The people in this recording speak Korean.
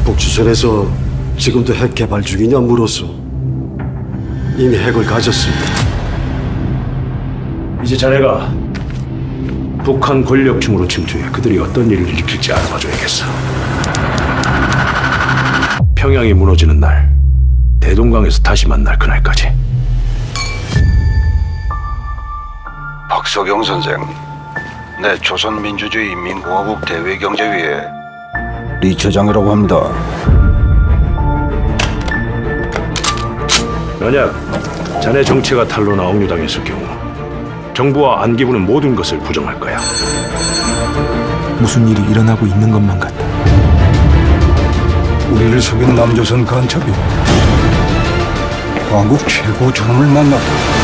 북추선에서 지금도 핵 개발 중이냐 물었어. 이미 핵을 가졌습니다. 이제 자네가 북한 권력층으로 침투해 그들이 어떤 일을 일으킬지 알아봐줘야겠어. 평양이 무너지는 날, 대동강에서 다시 만날 그날까지. 박석영 선생, 내 조선민주주의 인민공화국 대외경제위의 리 처장이라고 합니다. 만약 자네 정체가 탄로나 억류당했을 경우 정부와 안기부는 모든 것을 부정할 거야. 무슨 일이 일어나고 있는 것만 같다. 우리를 속인 남조선 간첩이 한국 최고 존엄을 만났다.